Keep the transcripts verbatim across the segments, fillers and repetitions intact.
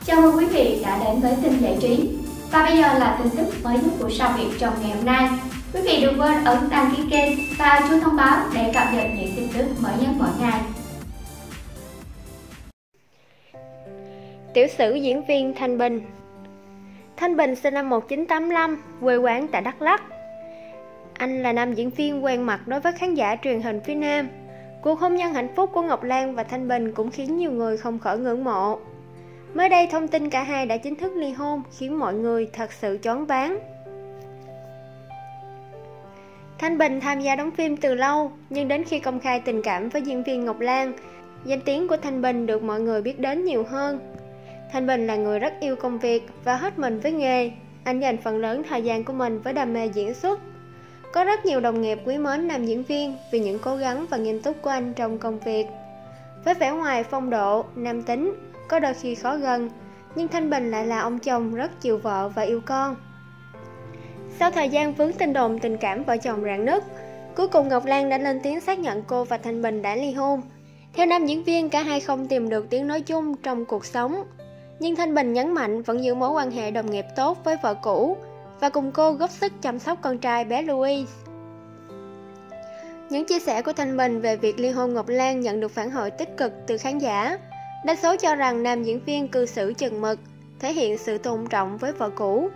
Chào mừng quý vị đã đến với tin giải trí. Và bây giờ là tin tức mới nhất của Sao Việt trong ngày hôm nay. Quý vị đừng quên ấn đăng ký kênh và chuông thông báo để cập nhật những tin tức mới nhất mỗi ngày. Tiểu sử diễn viên Thanh Bình. Thanh Bình sinh năm một nghìn chín trăm tám mươi lăm, quê quán tại Đắk Lắk. Anh là nam diễn viên quen mặt đối với khán giả truyền hình phía Nam. Cuộc hôn nhân hạnh phúc của Ngọc Lan và Thanh Bình cũng khiến nhiều người không khỏi ngưỡng mộ. Mới đây, thông tin cả hai đã chính thức ly hôn khiến mọi người thật sự choáng váng. Thanh Bình tham gia đóng phim từ lâu, nhưng đến khi công khai tình cảm với diễn viên Ngọc Lan, danh tiếng của Thanh Bình được mọi người biết đến nhiều hơn. Thanh Bình là người rất yêu công việc và hết mình với nghề. Anh dành phần lớn thời gian của mình với đam mê diễn xuất. Có rất nhiều đồng nghiệp quý mến nam diễn viên vì những cố gắng và nghiêm túc của anh trong công việc. Với vẻ ngoài phong độ, nam tính, có đôi khi khó gần, nhưng Thanh Bình lại là ông chồng rất chiều vợ và yêu con. Sau thời gian vướng tin đồn tình cảm vợ chồng rạn nứt, cuối cùng Ngọc Lan đã lên tiếng xác nhận cô và Thanh Bình đã ly hôn. Theo nam diễn viên, cả hai không tìm được tiếng nói chung trong cuộc sống, nhưng Thanh Bình nhấn mạnh vẫn giữ mối quan hệ đồng nghiệp tốt với vợ cũ và cùng cô góp sức chăm sóc con trai bé Louis. Những chia sẻ của Thanh Bình về việc ly hôn Ngọc Lan nhận được phản hồi tích cực từ khán giả. Đa số cho rằng nam diễn viên cư xử chừng mực, thể hiện sự tôn trọng với vợ cũ.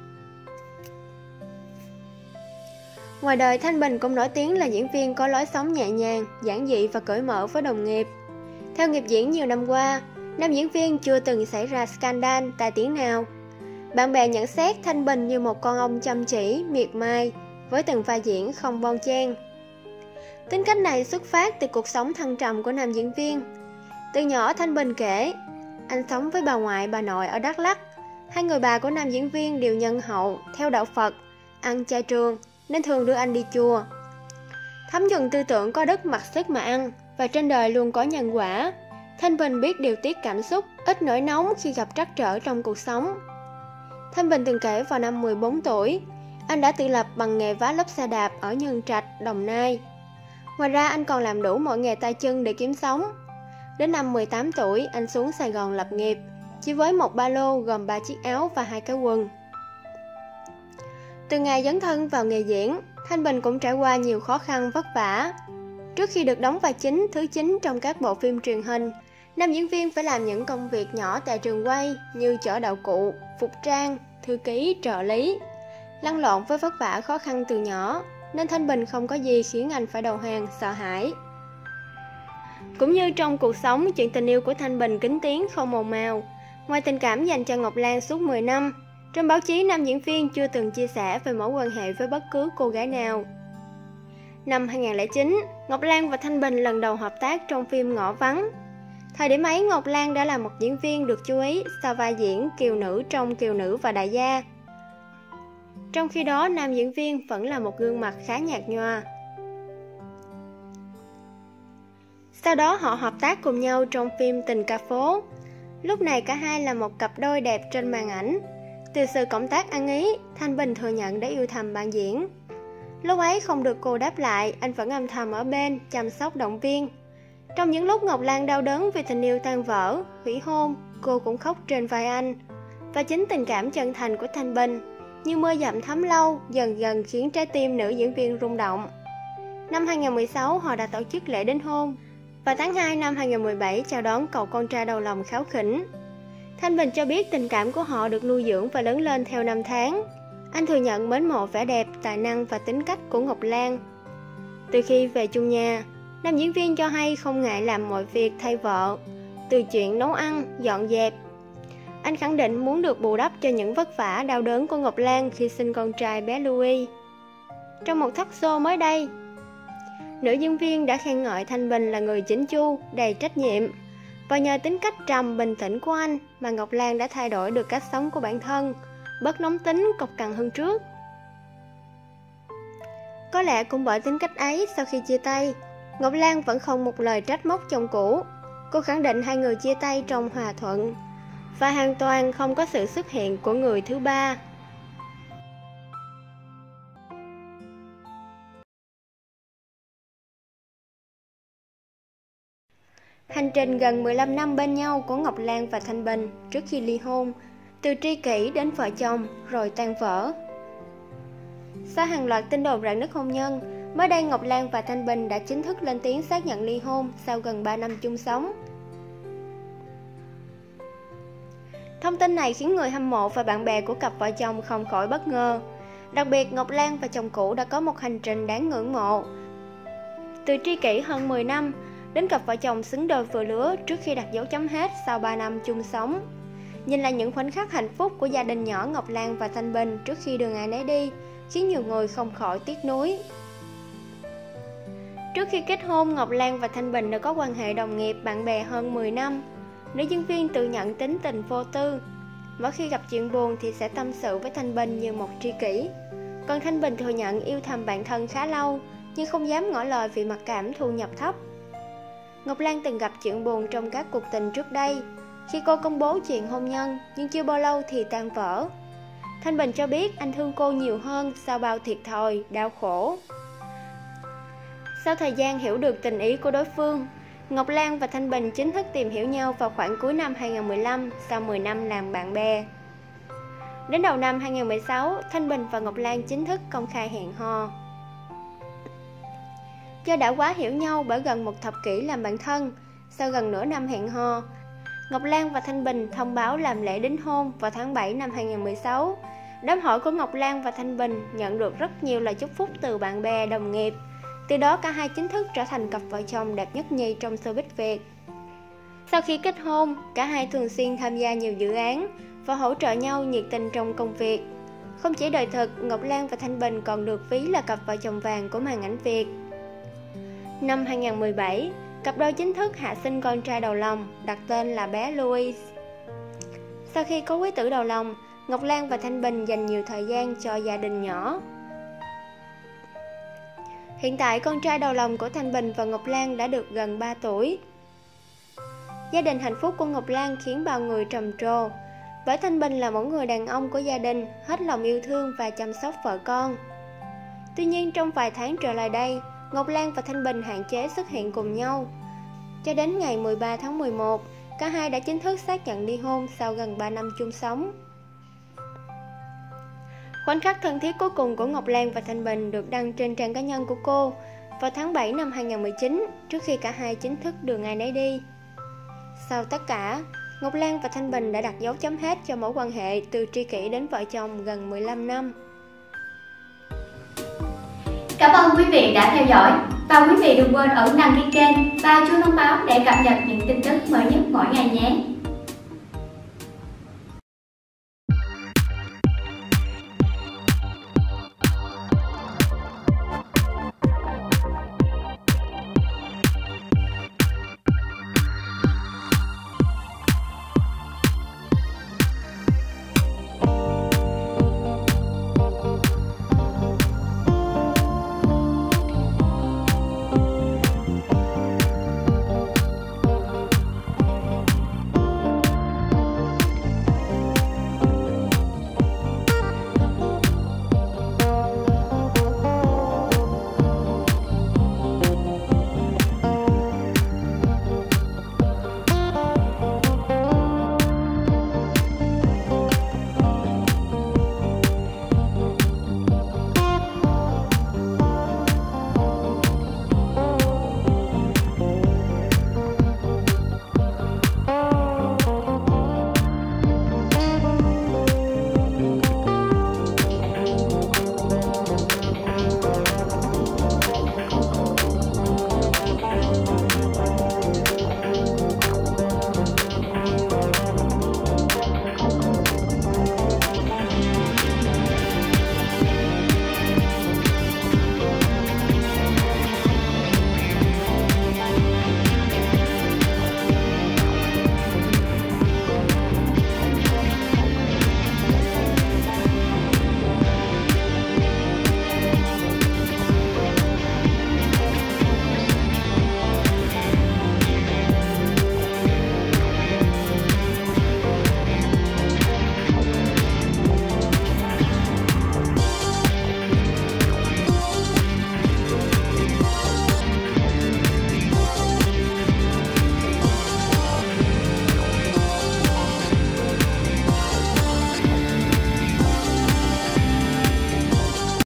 Ngoài đời, Thanh Bình cũng nổi tiếng là diễn viên có lối sống nhẹ nhàng, giản dị và cởi mở với đồng nghiệp. Theo nghiệp diễn nhiều năm qua, nam diễn viên chưa từng xảy ra scandal tai tiếng nào. Bạn bè nhận xét Thanh Bình như một con ong chăm chỉ, miệt mài, với từng pha diễn không bon chen. Tính cách này xuất phát từ cuộc sống thăng trầm của nam diễn viên. Từ nhỏ, Thanh Bình kể, anh sống với bà ngoại bà nội ở Đắk Lắk. Hai người bà của nam diễn viên đều nhân hậu, theo đạo Phật, ăn chay trường, nên thường đưa anh đi chùa. Thấm nhuần tư tưởng có đức mặc sức mà ăn, và trên đời luôn có nhân quả. Thanh Bình biết điều tiết cảm xúc, ít nổi nóng khi gặp trắc trở trong cuộc sống. Thanh Bình từng kể vào năm mười bốn tuổi, anh đã tự lập bằng nghề vá lốp xe đạp ở Nhân Trạch, Đồng Nai. Ngoài ra, anh còn làm đủ mọi nghề tay chân để kiếm sống. Đến năm mười tám tuổi, anh xuống Sài Gòn lập nghiệp, chỉ với một ba lô gồm ba chiếc áo và hai cái quần. Từ ngày dấn thân vào nghề diễn, Thanh Bình cũng trải qua nhiều khó khăn vất vả. Trước khi được đóng vai chính, thứ chính trong các bộ phim truyền hình, nam diễn viên phải làm những công việc nhỏ tại trường quay như chở đạo cụ, phục trang, thư ký, trợ lý. Lăn lộn với vất vả khó khăn từ nhỏ, nên Thanh Bình không có gì khiến anh phải đầu hàng, sợ hãi. Cũng như trong cuộc sống, chuyện tình yêu của Thanh Bình kín tiếng không màu mào. Ngoài tình cảm dành cho Ngọc Lan suốt mười năm, trong báo chí nam diễn viên chưa từng chia sẻ về mối quan hệ với bất cứ cô gái nào. Năm hai không không chín, Ngọc Lan và Thanh Bình lần đầu hợp tác trong phim Ngõ Vắng. Thời điểm ấy, Ngọc Lan đã là một diễn viên được chú ý sau vai diễn kiều nữ trong Kiều Nữ và Đại Gia. Trong khi đó, nam diễn viên vẫn là một gương mặt khá nhạt nhòa. Sau đó họ hợp tác cùng nhau trong phim Tình Ca Phố. Lúc này cả hai là một cặp đôi đẹp trên màn ảnh. Từ sự cộng tác ăn ý, Thanh Bình thừa nhận đã yêu thầm bạn diễn. Lúc ấy không được cô đáp lại, anh vẫn âm thầm ở bên, chăm sóc động viên. Trong những lúc Ngọc Lan đau đớn vì tình yêu tan vỡ, hủy hôn, cô cũng khóc trên vai anh. Và chính tình cảm chân thành của Thanh Bình, như mưa dầm thấm lâu, dần dần khiến trái tim nữ diễn viên rung động. Năm hai không một sáu, họ đã tổ chức lễ đính hôn. Và tháng hai năm hai không một bảy chào đón cậu con trai đầu lòng kháu khỉnh. Thanh Bình cho biết tình cảm của họ được nuôi dưỡng và lớn lên theo năm tháng. Anh thừa nhận mến mộ vẻ đẹp, tài năng và tính cách của Ngọc Lan. Từ khi về chung nhà, nam diễn viên cho hay không ngại làm mọi việc thay vợ, từ chuyện nấu ăn, dọn dẹp. Anh khẳng định muốn được bù đắp cho những vất vả đau đớn của Ngọc Lan khi sinh con trai bé Louis. Trong một talk show mới đây, nữ diễn viên đã khen ngợi Thanh Bình là người chỉnh chu, đầy trách nhiệm. Và nhờ tính cách trầm bình tĩnh của anh mà Ngọc Lan đã thay đổi được cách sống của bản thân, bớt nóng tính, cộc cằn hơn trước. Có lẽ cũng bởi tính cách ấy, sau khi chia tay, Ngọc Lan vẫn không một lời trách móc chồng cũ. Cô khẳng định hai người chia tay trong hòa thuận và hoàn toàn không có sự xuất hiện của người thứ ba. Hành trình gần mười lăm năm bên nhau của Ngọc Lan và Thanh Bình trước khi ly hôn, từ tri kỷ đến vợ chồng rồi tan vỡ. Sau hàng loạt tin đồn rạn nứt hôn nhân, mới đây Ngọc Lan và Thanh Bình đã chính thức lên tiếng xác nhận ly hôn sau gần ba năm chung sống. Thông tin này khiến người hâm mộ và bạn bè của cặp vợ chồng không khỏi bất ngờ. Đặc biệt, Ngọc Lan và chồng cũ đã có một hành trình đáng ngưỡng mộ. Từ tri kỷ hơn mười năm, đến cặp vợ chồng xứng đôi vừa lứa trước khi đặt dấu chấm hết sau ba năm chung sống. Nhìn lại những khoảnh khắc hạnh phúc của gia đình nhỏ Ngọc Lan và Thanh Bình trước khi đường ai nấy đi, khiến nhiều người không khỏi tiếc nuối. Trước khi kết hôn, Ngọc Lan và Thanh Bình đã có quan hệ đồng nghiệp, bạn bè hơn mười năm. Nữ diễn viên tự nhận tính tình vô tư. Mỗi khi gặp chuyện buồn thì sẽ tâm sự với Thanh Bình như một tri kỷ. Còn Thanh Bình thừa nhận yêu thầm bạn thân khá lâu, nhưng không dám ngỏ lời vì mặc cảm thu nhập thấp. Ngọc Lan từng gặp chuyện buồn trong các cuộc tình trước đây, khi cô công bố chuyện hôn nhân, nhưng chưa bao lâu thì tan vỡ. Thanh Bình cho biết anh thương cô nhiều hơn sau bao thiệt thòi, đau khổ. Sau thời gian hiểu được tình ý của đối phương, Ngọc Lan và Thanh Bình chính thức tìm hiểu nhau vào khoảng cuối năm hai không một lăm, sau mười năm làm bạn bè. Đến đầu năm hai không một sáu, Thanh Bình và Ngọc Lan chính thức công khai hẹn hò. Do đã quá hiểu nhau bởi gần một thập kỷ làm bạn thân, sau gần nửa năm hẹn hò, Ngọc Lan và Thanh Bình thông báo làm lễ đính hôn vào tháng bảy năm hai không một sáu. Đám hỏi của Ngọc Lan và Thanh Bình nhận được rất nhiều lời chúc phúc từ bạn bè, đồng nghiệp. Từ đó cả hai chính thức trở thành cặp vợ chồng đẹp nhất nhì trong showbiz Việt. Sau khi kết hôn, cả hai thường xuyên tham gia nhiều dự án và hỗ trợ nhau nhiệt tình trong công việc. Không chỉ đời thực, Ngọc Lan và Thanh Bình còn được ví là cặp vợ chồng vàng của màn ảnh Việt. Năm hai không một bảy, cặp đôi chính thức hạ sinh con trai đầu lòng, đặt tên là bé Louis. Sau khi có quý tử đầu lòng, Ngọc Lan và Thanh Bình dành nhiều thời gian cho gia đình nhỏ. Hiện tại, con trai đầu lòng của Thanh Bình và Ngọc Lan đã được gần ba tuổi. Gia đình hạnh phúc của Ngọc Lan khiến bao người trầm trồ, bởi Thanh Bình là một người đàn ông của gia đình, hết lòng yêu thương và chăm sóc vợ con. Tuy nhiên, trong vài tháng trở lại đây, Ngọc Lan và Thanh Bình hạn chế xuất hiện cùng nhau. Cho đến ngày mười ba tháng mười một, cả hai đã chính thức xác nhận ly hôn sau gần ba năm chung sống. Khoảnh khắc thân thiết cuối cùng của Ngọc Lan và Thanh Bình được đăng trên trang cá nhân của cô vào tháng bảy năm hai không một chín, trước khi cả hai chính thức đường ai nấy đi. Sau tất cả, Ngọc Lan và Thanh Bình đã đặt dấu chấm hết cho mối quan hệ từ tri kỷ đến vợ chồng gần mười lăm năm. Cảm ơn quý vị đã theo dõi và quý vị đừng quên ấn đăng ký kênh và chuông thông báo để cập nhật những tin tức mới nhất mỗi ngày nhé.